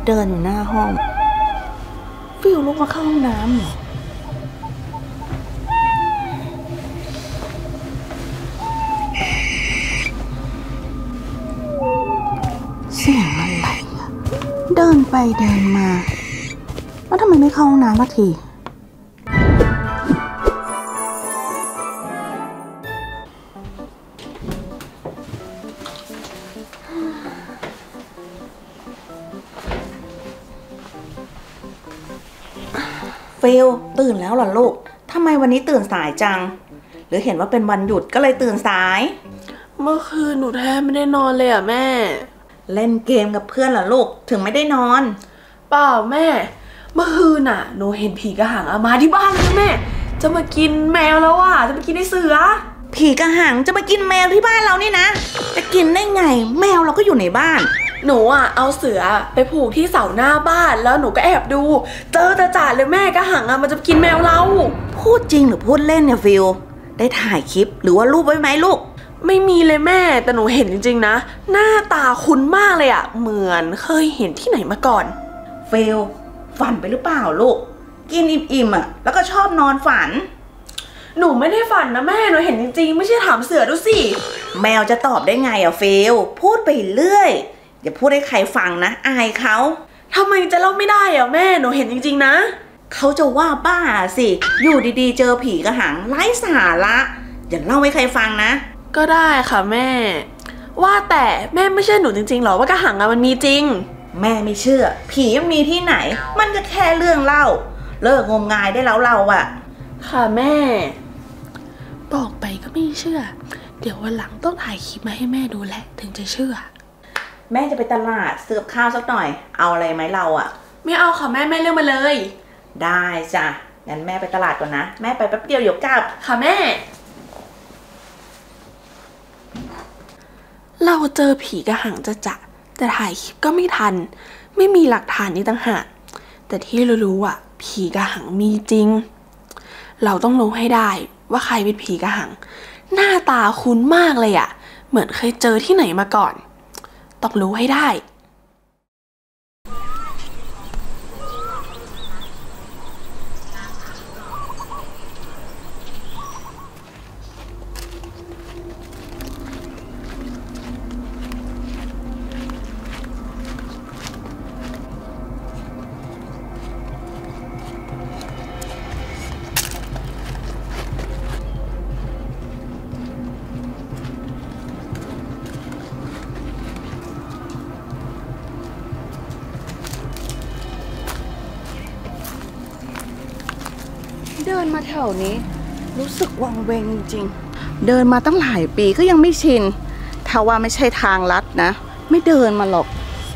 เดินอยู่หน้าห้องฟิวลุกมาเข้าห้องน้ำเหรอเสียงอะไรอะเดินไปเดินมาแล้วทำไมไม่เข้าห้องน้ำสักทีฟิลตื่นแล้วเหรอลูกทำไมวันนี้ตื่นสายจังหรือเห็นว่าเป็นวันหยุดก็เลยตื่นสายเมื่อคืนหนูแทบไม่ได้นอนเลยอ่ะแม่เล่นเกมกับเพื่อนเหรอลูกถึงไม่ได้นอนเปล่าแม่เมื่อคืนน่ะหนูเห็นผีกระหังมาที่บ้านเลยแม่จะมากินแมวแล้วอ่ะจะมากินไอ้เสือผีกระหังจะมากินแมวที่บ้านเรานี่นะจะกินได้ไงแมวเราก็อยู่ในบ้านหนูอ่ะเอาเสือไปผูกที่เสาหน้าบ้านแล้วหนูก็แอบดูเจอจ่าเลยแม่กระหังมันจะกินแมวเราพูดจริงหรือพูดเล่นเนี่ยฟิลได้ถ่ายคลิปหรือว่ารูปไว้ไหมลูกไม่มีเลยแม่แต่หนูเห็นจริงๆนะหน้าตาคุ้นมากเลยอ่ะเหมือนเคยเห็นที่ไหนมาก่อนฟิลฝันไปหรือเปล่าลูกกินอิ่มๆอ่ะแล้วก็ชอบนอนฝันหนูไม่ได้ฝันนะแม่หนูเห็นจริงๆไม่ใช่ถามเสือดูสิแมวจะตอบได้ไงอ่ะฟิลพูดไปเรื่อยอย่าพูดให้ใครฟังนะอายเขาทำไมจะเล่าไม่ได้อ่ะแม่หนูเห็นจริงๆนะเขาจะว่าบ้าสิอยู่ดีๆเจอผีกระหังไร้สาระอย่าเล่าให้ใครฟังนะก็ได้ค่ะแม่ว่าแต่แม่ไม่เชื่อหนูจริงๆหรอว่ากระหังมันมีจริงแม่ไม่เชื่อผีมันมีที่ไหนมันก็แค่เรื่องเล่าเลิกงมงายได้แล้วเราอะค่ะแม่บอกไปก็ไม่เชื่อเดี๋ยววันหลังต้องถ่ายคลิปมาให้แม่ดูแหละถึงจะเชื่อแม่จะไปตลาดซื้อข้าวสักหน่อยเอาอะไรไหมเราอะไม่เอาค่ะแม่เลือกมาเลยได้จ้ะงั้นแม่ไปตลาดก่อนนะแม่ไปแป๊บเดียวเดี๋ยวกลับค่ะแม่เราเจอผีกระหังจะแต่ถ่ายคลิปก็ไม่ทันไม่มีหลักฐานนี้ต่างหากแต่ที่รู้อ่ะผีกระหังมีจริงเราต้องรู้ให้ได้ว่าใครเป็นผีกระหังหน้าตาคุ้นมากเลยอ่ะเหมือนเคยเจอที่ไหนมาก่อนต้องรู้ให้ได้เดินมาแถวนี้รู้สึกวังเวงจริงๆเดินมาตั้งหลายปีก็ยังไม่ชินถ้าว่าไม่ใช่ทางลัดนะไม่เดินมาหรอก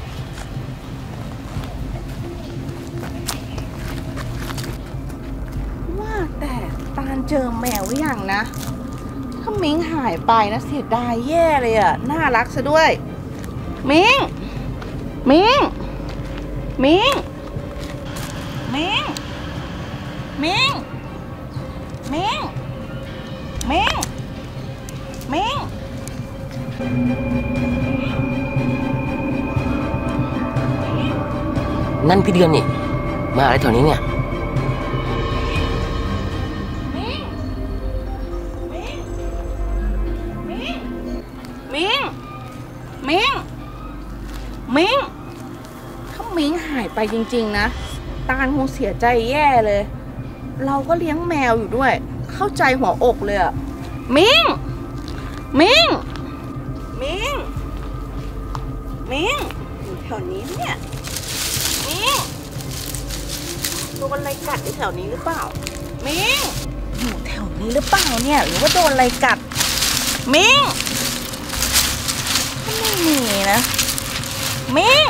ว่าแต่ตาลเจอแมวหรือยังนะถ้ามิ้งหายไปนะเสียดายแย่เลยอ่ะน่ารักซะด้วยมิ้งมิ้งมิ้งมิ้งมิ้งมิงมิงมิงนั่นพี่เดือนนี่มาอะไรแถวนี้เนี่ยมิงมิงมิงมิงมิงมิงถ้ามิงหายไปจริงๆนะตาลคงเสียใจแย่เลยเราก็เลี้ยงแมวอยู่ด้วยเข้าใจหัวอกเลยอะมิงมิงมิงมิงอยู่แถวนี้เนี่ยมิงโดนอะไรกัดอยู่แถวนี้หรือเปล่ามิงอยู่แถวนี้หรือเปล่าเนี่ยหรือว่าโดนอะไรกัดมิงไม่มีนะมิง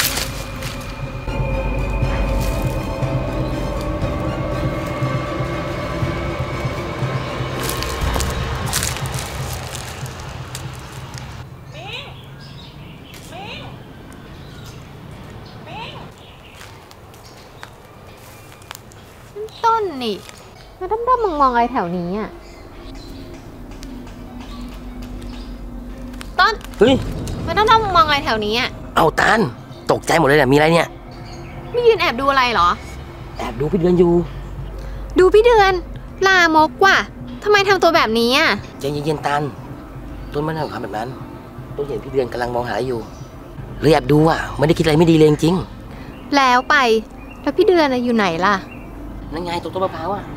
ต้นนี่มาด้อมๆมองๆอะไรแถวนี้อ่ะต้นเฮ้ยมาด้อมๆมองๆอะไรแถวนี้อ่ะเอาตาลตกใจหมดเลยเนี่ยมีอะไรเนี่ยไม่ยืนแอบดูอะไรเหรอแอบดูพี่เดือนอยู่ดูพี่เดือนลามกว่ะทำไมทำตัวแบบนี้อ่ะใจเย็นๆตันต้นไม่ทำแบบนั้นต้นเห็นพี่เดือนกำลังมองหาอยู่เลยแอบดูอ่ะไม่ได้คิดอะไรไม่ดีเลยจริงแล้วไปแล้วพี่เดือนอยู่ไหนล่ะๆนั่นไงตรงต้นมะพร้าวอ่ะ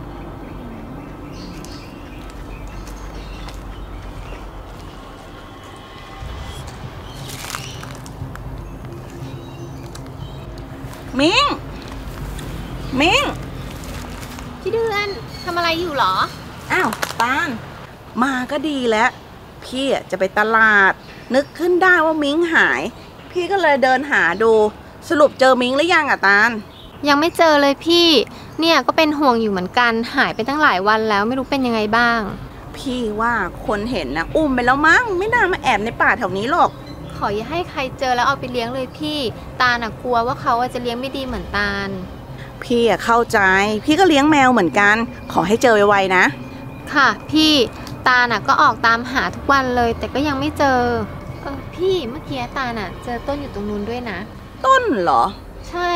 มิงมิงพี่เดือนทำอะไรอยู่หรออ้าวตาลมาก็ดีแล้วพี่จะไปตลาด นึกขึ้นได้ว่ามิงหาย พี่ก็เลยเดินหาดูสรุปเจอมิงหรือยังอะตาลยังไม่เจอเลยพี่เนี่ยก็เป็นห่วงอยู่เหมือนกันหายไปตั้งหลายวันแล้วไม่รู้เป็นยังไงบ้างพี่ว่าคนเห็นนะอุ้มไปแล้วมั้งไม่น่ามาแอบในป่าแถวนี้หรอกขออย่าให้ใครเจอแล้วเอาไปเลี้ยงเลยพี่ตาลกลัวว่าเขาจะเลี้ยงไม่ดีเหมือนตาลพี่เข้าใจพี่ก็เลี้ยงแมวเหมือนกัน ขอให้เจอไวๆนะค่ะพี่ตาลก็ออกตามหาทุกวันเลย แต่ก็ยังไม่เจอพี่เมื่อกี้ตาลเจอต้นอยู่ตรงนู้นด้วยนะต้นเหรอใช่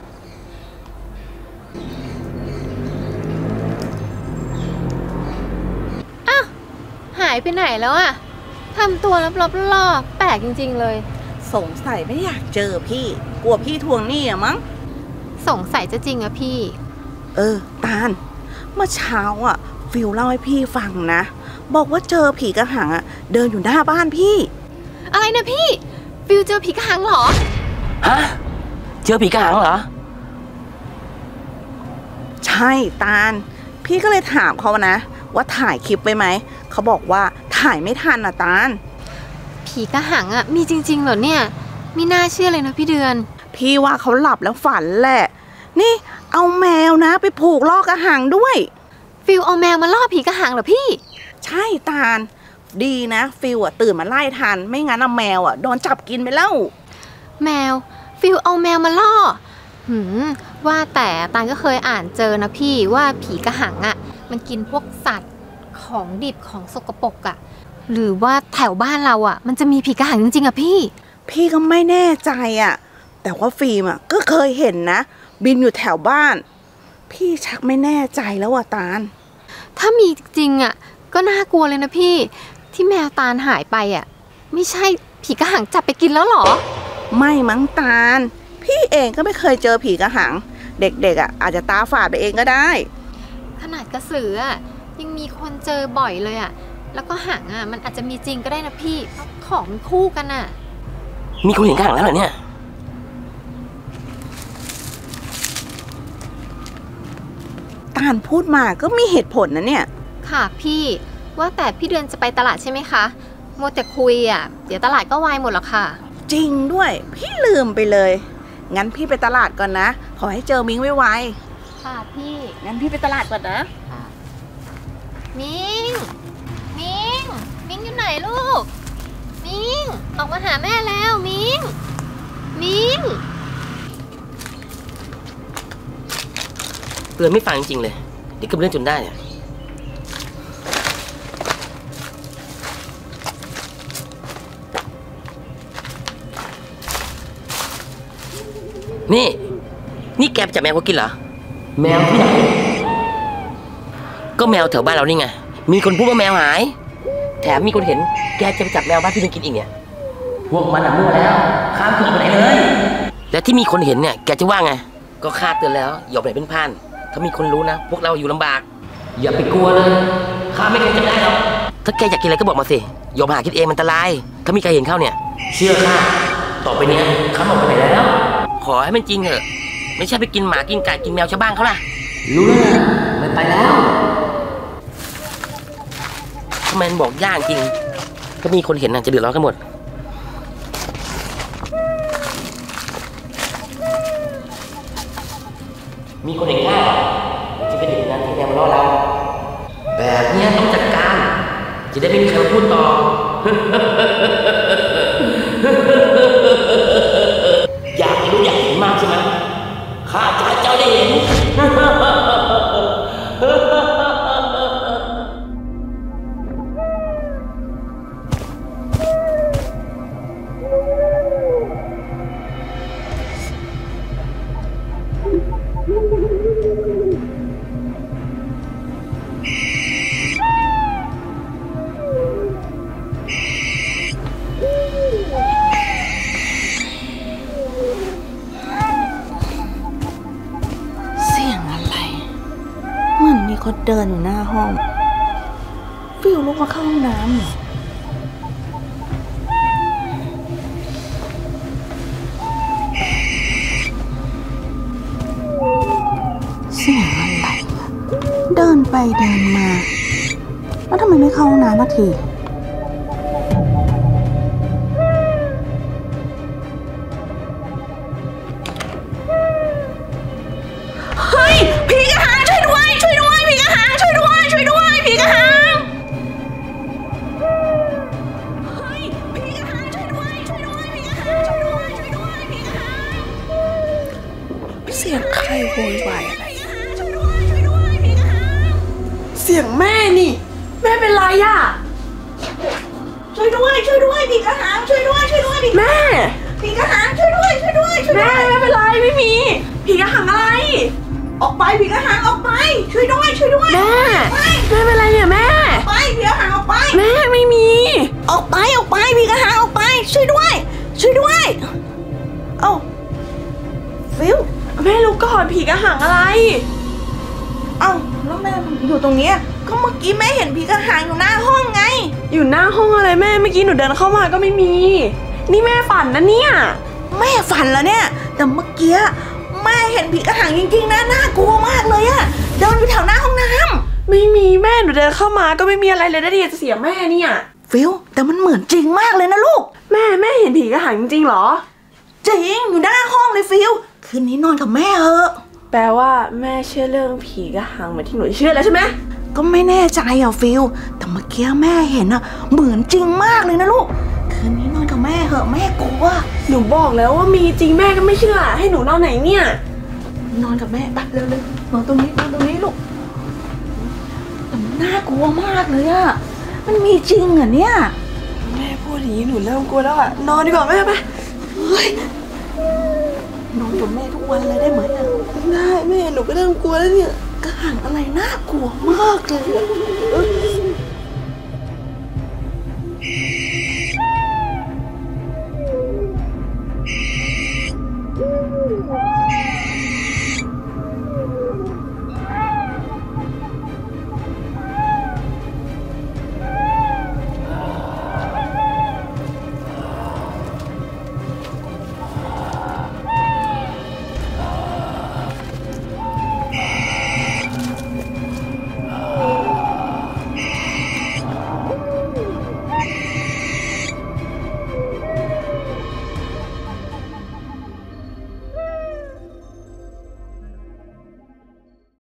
อ้าวหายไปไหนแล้วอะทำตัวลับๆล่อๆแปลกจริงๆเลยสงสัยไม่อยากเจอพี่กลัวพี่ทวงหนี้อะมั้งสงสัยจะจริงอะพี่ตาลเมื่อเช้าอะฟิลเล่าให้พี่ฟังนะบอกว่าเจอผีกระหังอะเดินอยู่หน้าบ้านพี่อะไรนะพี่ฟิวเจอผีกระหังเหรอฮะเจอผีกระหังเหรอใช่ตาลพี่ก็เลยถามเขานะว่าถ่ายคลิปไว้ไหมเขาบอกว่าถ่ายไม่ทันอะตาลผีกระหังมีจริงๆเหรอเนี่ยไม่น่าเชื่อเลยนะพี่เดือนพี่ว่าเขาหลับแล้วฝันแหละ นี่เอาแมวนะไปผูกล่อกระหังด้วยฟิวเอาแมวมาล่อผีกระหังเหรอพี่ใช่ตาลดีนะฟิลอะตื่นมาไล่ทันไม่งั้นอะแมวอะโดนจับกินไปแล้วแมวฟิวเอาแมวมาล่อว่าแต่ตาลก็เคยอ่านเจอนะพี่ว่าผีกระหังมันกินพวกสัตว์ของดิบของสกปรกหรือว่าแถวบ้านเรามันจะมีผีกระหังจริงๆพี่ก็ไม่แน่ใจอะแต่ว่าฟิล์มอะก็เคยเห็นนะบินอยู่แถวบ้าน พี่ชักไม่แน่ใจแล้วอะตาลถ้ามีจริงก็น่ากลัวเลยนะพี่ที่แมวตาลหายไปไม่ใช่ผีกระหังจับไปกินแล้วหรอไม่มั้งตาลพี่เองก็ไม่เคยเจอผีกระหังเด็กๆอาจจะตาฝาดไปเองก็ได้ขนาดกระสือยังมีคนเจอบ่อยเลยแล้วก็หังมันอาจจะมีจริงก็ได้นะพี่เพราะของมันคู่กันมีคนเห็นกระหังแล้วเหรอเนี่ยตาลพูดมาก็มีเหตุผลนะเนี่ยค่ะพี่ว่าแต่พี่เดือนจะไปตลาดใช่ไหมคะมัวแต่คุยเดี๋ยวตลาดก็วายหมดหรอกค่ะจริงด้วยพี่ลืมไปเลยงั้นพี่ไปตลาดก่อนนะขอให้เจอมิงไวค่ะพี่ๆงั้นพี่ไปตลาดก่อนนะมิงมิงอยู่ไหนลูกมิงออกมาหาแม่แล้วมิงเตือนไม่ฟังจริงๆเลยเดี๋ยวก็เรื่องจนได้เนี่ยนี่แกไปจับแมวเขากินเหรอแมวที่ไหนก็แมวแถวบ้านเรานี่ไงมีคนพูดว่าแมวหายแถมมีคนเห็นแกจะไปจับแมวบ้านพี่เป็นกินอีกเนี่ยพวกมันมั่วแล้วข้ามตัวไปไหนเลยและที่มีคนเห็นเนี่ยแกจะว่าไงก็ข้าเตือนแล้วอย่าไปไหนเป็นพันถ้ามีคนรู้นะพวกเราอยู่ลำบากอย่าไปกลัวเลยข้าไม่เคยจะได้หรอกถ้าแกอยากกินอะไรก็บอกมาสิยอมหาคิดเองมันอันตรายถ้ามีใครเห็นเข้าเนี่ยเชื่อข้าต่อไปเนี้ยข้าออกไปไหนแล้วขอให้มันจริงเถอะไม่ใช่ไปกินหมากินไก่กินแมวชาวบ้านเขาล่ะรู้แล้วไม่ไปแล้วทำไมบอกยากจริงถ้ามีคนเห็นจะเดือดร้อนกันหมดมีคนเห็นข้าจะเป็นอย่างนั้นถึงแกมาล่อเราแบบนี้ต้องจัดการจะได้ไม่มีใครมาพูดต่อ อยากรู้อยากเห็นมากใช่ไหมข้าจะให้เจ้าได้เห็นเขาเดินอยู่หน้าห้องฟิวลุกมาเข้าห้องน้ำเหรอเสียงอะไรอะเดินไปเดินมาแล้วทำไมไม่เข้าห้องน้ำสักทีเฮ้ยผีกระหังช่วยด้วยช่วยด้วยผีกระหังช่วยด้วยช่วยด้วยผีกระหังเฮ้ยผีกระหังช่วยด้วยช่วยด้วยผีกระหังช่วยด้วยช่วยด้วยผีกระหังเสียงใครโวยวายอะไรช่วยด้วยช่วยด้วยผีกระหังเสียงแม่นี่แม่เป็นไรอะช่วยด้วยช่วยด้วยผีกระหังช่วยด้วยช่วยด้วยแม่ผีกระหังช่วยด้วยช่วยด้วยช่วยด้แม่วยไม่เป็นไรไม่มีผีกระหังอะไรออกไปผีกระหังออกไปช่วยด้วยช่วยด้วยแม่แม่เป็นไรเนี่ยแม่ออกไปผีกระหังออกไปแม่ไม่มีออกไปออกไปผีกระหังออกไปช่วยด้วยช่วยด้วยเอ้าฟิวแม่รู้ก่อนผีกระหังอะไรเอ้าแล้วแม่อยู่ตรงเนี้ยก็เมื่อกี้แม่เห็นผีกระหังอยู่หน้าห้องไงอยู่หน้าห้องอะไรแม่เมื่อกี้หนูเดินเข้ามาก็ไม่มี นี่แม่ฝันนะเนี่ยแม่ฝันแล้วเนี่ยแต่เมื่อกี้แม่เห็นผีกระหังจริงๆนะน่ากลัวมากเลยอะเดินอยู่แถวหน้าห้องน้ำไม่มีแม่หนูเดินเข้ามาก็ไม่มีอะไรเลยนะที่จะเสียแม่เนี่ยฟิวแต่มันเหมือนจริงมากเลยนะลูกแม่เห็นผีกระหังจริงๆเหรอจริงอยู่หน้าห้องเลยฟิวคืนนี้นอนกับแม่เถอะแปลว่าแม่เชื่อเรื่องผีกระหังเหมือนที่หนูเชื่อแล้วใช่ไหมก็ไม่แน่ใจอ่ะฟิวแต่เมื่อกี้แม่เห็นอะเหมือนจริงมากเลยนะลูกคืนนี้นอนกับแม่เถอะแม่กลัวหนูบอกแล้วว่ามีจริงแม่ก็ไม่เชื่อให้หนูนอนไหนเนี่ยนอนกับแม่ไปเร็วๆนอนตรงนี้ลูกแต่มันน่ากลัวมากเลยอะมันมีจริงเหรอเนี่ยแม่พูดอย่างนี้หนูเริ่มกลัวแล้วอะนอนดีกว่าแม่ไปเฮ้ยนอนกับแม่ทุกวันเลยได้ไหมอะได้แม่หนูก็เริ่มกลัวแล้วเนี่ยกระหังอะไรน่ากลัวมากเลยอะ